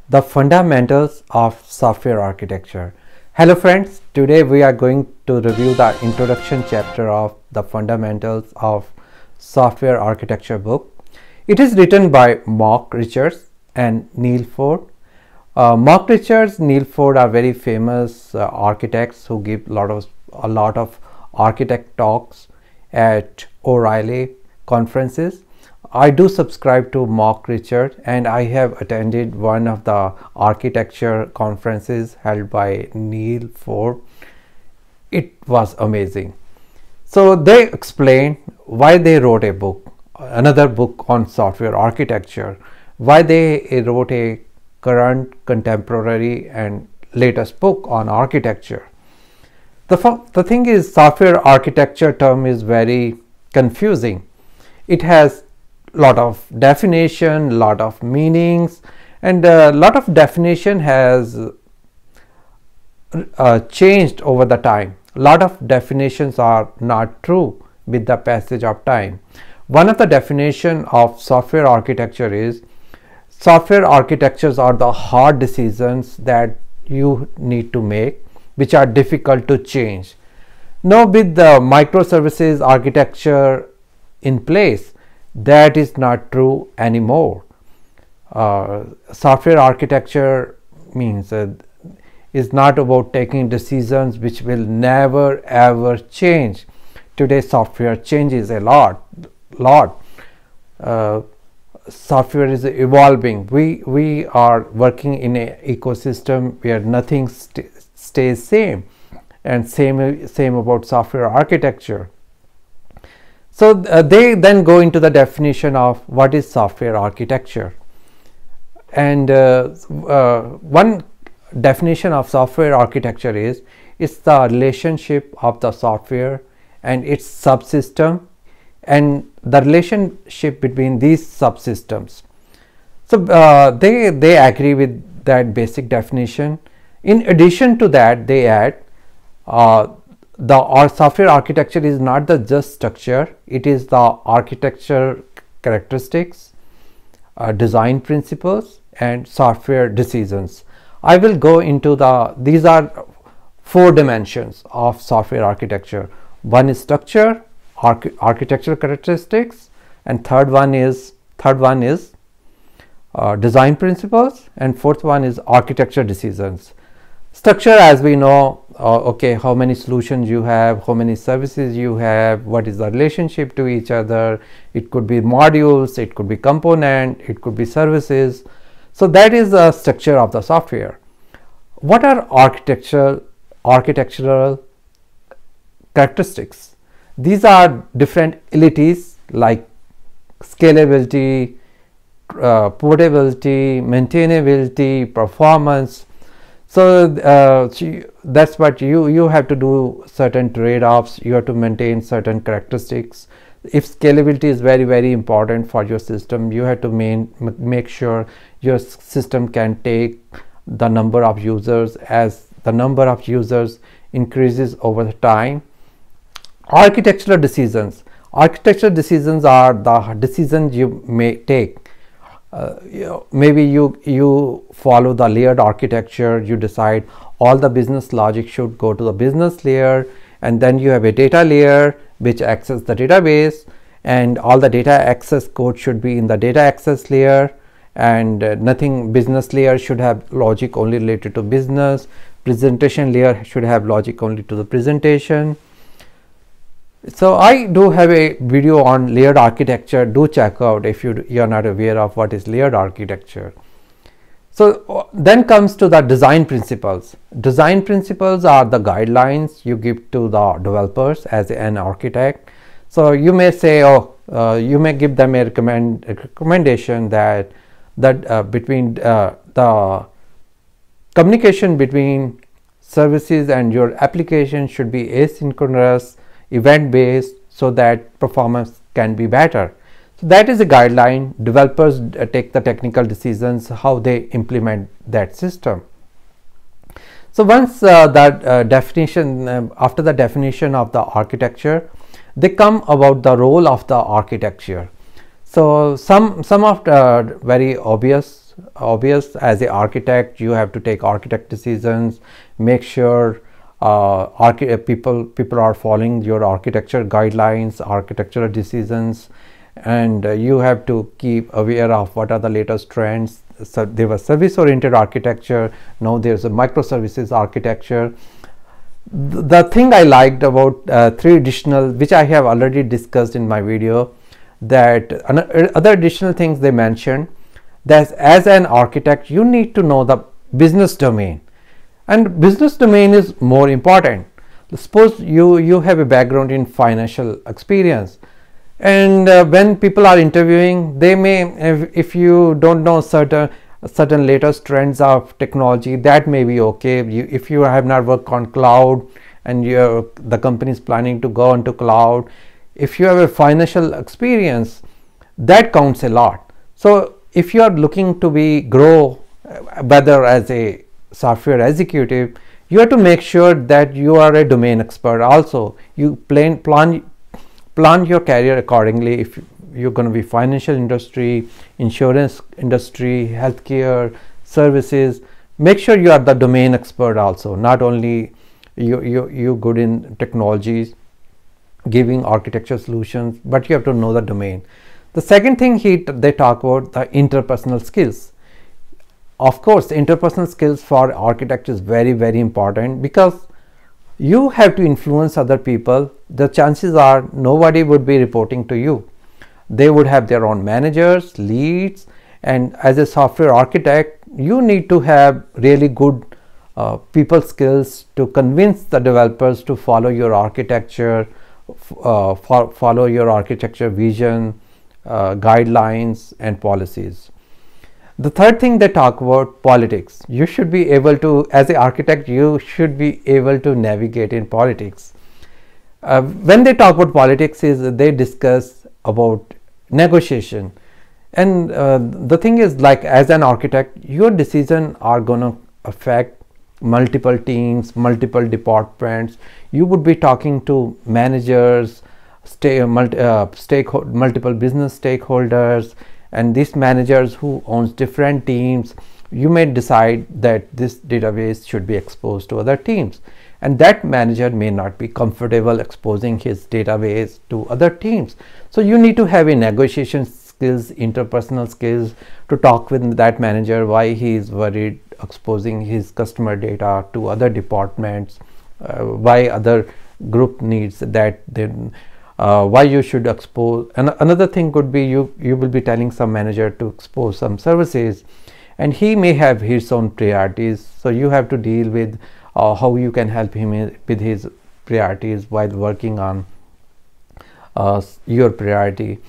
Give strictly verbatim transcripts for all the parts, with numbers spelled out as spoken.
The fundamentals of software architecture. Hello friends, today we are going to review the introduction chapter of the fundamentals of software architecture book. It is written by Mark Richards and Neal Ford. Uh, Mark Richards, Neal Ford are very famous uh, architects who give a lot of a lot of architect talks at O'Reilly conferences. I do subscribe to Mark Richards and I have attended one of the architecture conferences held by Neal Ford. It was amazing. So they explain why they wrote a book, another book on software architecture, why they wrote a current, contemporary and latest book on architecture. The, the thing is, software architecture term is very confusing. It has lot of definition, lot of meanings, and a lot of definition has uh, changed over the time. A lot of definitions are not true with the passage of time. One of the definition of software architecture is software architectures are the hard decisions that you need to make, which are difficult to change. Now with the microservices architecture in place, that is not true anymore. Uh, software architecture means uh, is not about taking decisions which will never ever change. Today software changes a lot, lot. Uh, software is evolving. We we are working in an ecosystem where nothing st stays same, and same same about software architecture. So uh, they then go into the definition of what is software architecture. And uh, uh, one definition of software architecture is it's the relationship of the software and its subsystem and the relationship between these subsystems. So uh, they, they agree with that basic definition. In addition to that, they add uh, the our software architecture is not the just structure, it is the architecture characteristics, uh, design principles and software decisions. I will go into the, these are four dimensions of software architecture. One is structure, arch architectural characteristics, and third one is third one is uh, design principles, and fourth one is architecture decisions. Structure, as we know, uh, okay, how many solutions you have, how many services you have, what is the relationship to each other. It could be modules, it could be component, it could be services. So that is the structure of the software. What are architectural architectural characteristics? These are different ilities like scalability, uh, portability, maintainability, performance. So uh, that's what you you have to do certain trade-offs. You have to maintain certain characteristics. If scalability is very very important for your system, you have to main, make sure your system can take the number of users. As the number of users increases over the time. Architectural decisions. Architectural decisions are the decisions you may take. Uh, you know, maybe you you follow the layered architecture. You decide all the business logic should go to the business layer, and then you have a data layer which access the database, and all the data access code should be in the data access layer, and uh, nothing business layer should have logic only related to business. Presentation layer should have logic only to the presentation. So I do have a video on layered architecture. Do check out if you you are not aware of what is layered architecture. So uh, then comes to the design principles. Design principles are the guidelines you give to the developers as an architect. So you may say, oh, uh, you may give them a recommend a recommendation that that uh, between uh, the communication between services and your application should be asynchronous, event based, so that performance can be better. So that is a guideline. Developers uh, take the technical decisions how they implement that system. So once uh, that uh, definition, uh, after the definition of the architecture, they come about the role of the architecture. So some some of the very obvious obvious. As an architect, you have to take architect decisions, make sure uh, archi people people are following your architecture guidelines, architectural decisions, and uh, you have to keep aware of what are the latest trends. So there was service oriented architecture, now there's a microservices architecture. The thing I liked about uh, three additional, which I have already discussed in my video, that other additional things they mentioned, that as an architect you need to know the business domain, and business domain is more important. Suppose you you have a background in financial experience, and uh, when people are interviewing, they may, if, if you don't know certain certain latest trends of technology, that may be okay. You, if you have not worked on cloud and you the company is planning to go into cloud, if you have a financial experience, that counts a lot. So if you are looking to be grow whether as a software executive, you have to make sure that you are a domain expert also. You plan plan plan your career accordingly. If you're going to be financial industry, insurance industry, healthcare, services, make sure you are the domain expert also, not only you you you good in technologies, giving architecture solutions, but you have to know the domain. The second thing he they talk about the interpersonal skills. Of course, interpersonal skills for architect is very very important, because you have to influence other people. The chances are nobody would be reporting to you. They would have their own managers, leads, and as a software architect, you need to have really good uh, people skills to convince the developers to follow your architecture, uh, fo follow your architecture vision, uh, guidelines, and policies. The third thing they talk about politics. You should be able to, as an architect, you should be able to navigate in politics. Uh, when they talk about politics, is they discuss about negotiation, and uh, the thing is, like as an architect, your decisions are going to affect multiple teams, multiple departments. You would be talking to managers, stay, multi, uh, stakeholder, multiple business stakeholders, and these managers who owns different teams. You may decide that this database should be exposed to other teams, and that manager may not be comfortable exposing his database to other teams. So you need to have a negotiation skills, interpersonal skills, to talk with that manager why he is worried exposing his customer data to other departments, uh, why other group needs that, then uh, why you should expose. And another thing could be you you will be telling some manager to expose some services, and he may have his own priorities, so you have to deal with uh, how you can help him with his priorities while working on uh, your priority.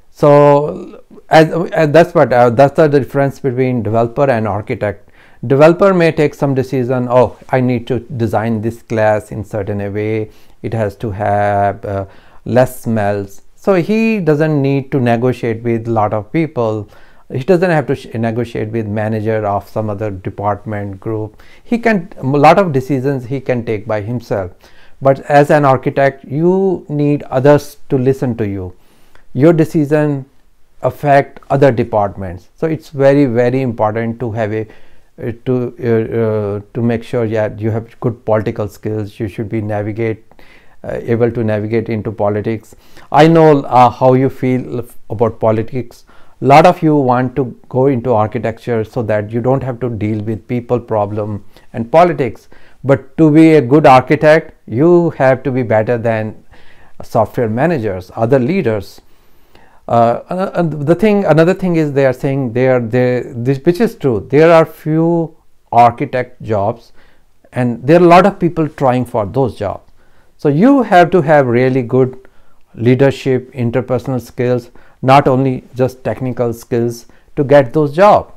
So as, as that's what uh, that's the difference between developer and architect. Developer may take some decision, oh, I need to design this class in certain a way, it has to have uh, less smells, so he doesn't need to negotiate with a lot of people. He doesn't have to negotiate with manager of some other department group. He can, a lot of decisions he can take by himself. But as an architect, you need others to listen to you. Your decision affect other departments, so it's very very important to have a uh, to uh, uh, to make sure that you have good political skills. You should be navigate uh, able to navigate into politics. I know uh, how you feel about politics. A lot of you want to go into architecture so that you don't have to deal with people problem and politics. But to be a good architect, you have to be better than software managers, other leaders. Uh, and the thing, another thing is they are saying they are they this, which is true. There are few architect jobs, and there are a lot of people trying for those jobs. So you have to have really good leadership, interpersonal skills, not only just technical skills to get those jobs.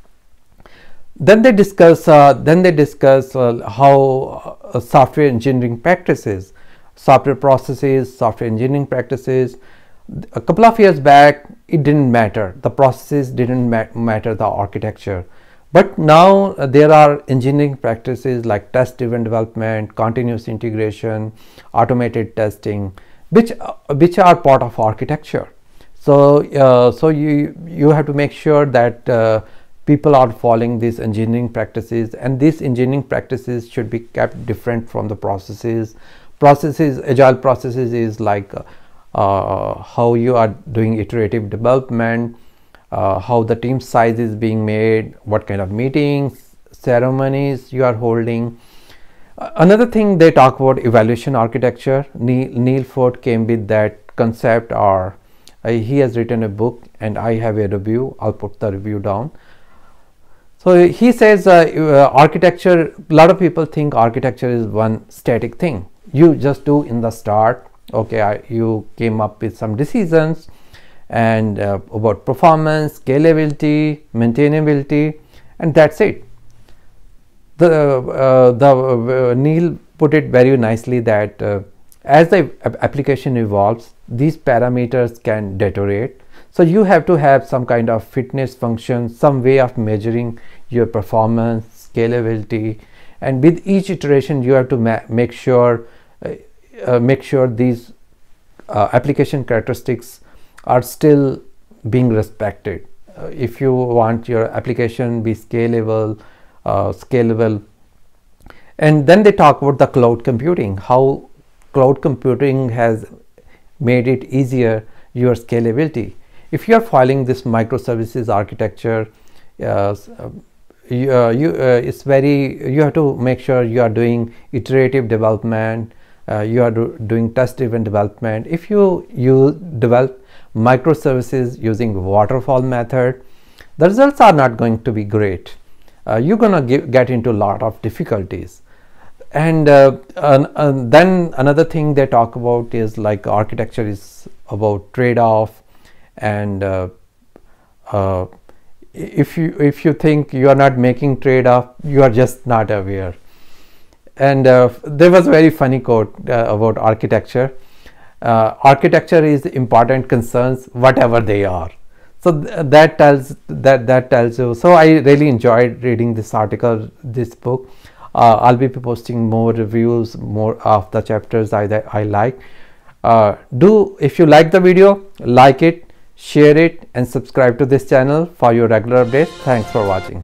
Then they discuss uh, then they discuss uh, how uh, software engineering practices, software processes, software engineering practices. A couple of years back, it didn't matter. The processes didn't ma matter, the architecture. But now uh, there are engineering practices like test-driven development, continuous integration, automated testing, which uh, which are part of architecture. So uh, so you you have to make sure that uh, people are following these engineering practices, and these engineering practices should be kept different from the processes. Processes, agile processes is like uh, uh, how you are doing iterative development, uh, how the team size is being made, what kind of meetings, ceremonies you are holding. Uh, another thing they talk about evaluation architecture. Neal, Neal Ford came with that concept, or uh, he has written a book, and I have a review. I'll put the review down. So he says uh, uh, architecture, a lot of people think architecture is one static thing. You just do in the start, okay, I, you came up with some decisions and uh, about performance, scalability, maintainability, and that's it. The, uh, the uh, Neal put it very nicely that uh, as the application evolves, these parameters can deteriorate. So you have to have some kind of fitness function, some way of measuring your performance, scalability, and with each iteration you have to ma make sure uh, uh, make sure these uh, application characteristics are still being respected. Uh, if you want your application be scalable, uh, scalable, and then they talk about the cloud computing, how cloud computing has made it easier your scalability. If you are following this microservices architecture, uh, you, uh, you uh, it's very you have to make sure you are doing iterative development, uh, you are do, doing test driven development. If you you develop microservices using waterfall method, the results are not going to be great. Uh, you're gonna give, get into a lot of difficulties. And uh, uh, uh, then another thing they talk about is like architecture is about trade-off, and uh, uh, if you if you think you are not making trade-off, you are just not aware. And uh, there was a very funny quote uh, about architecture. Uh, architecture is important concerns whatever they are. So th that tells that that tells you. So I really enjoyed reading this article, this book. Uh, I'll be posting more reviews, more of the chapters I that I like. Uh, do if you like the video, like it, share it, and subscribe to this channel for your regular updates. Thanks for watching.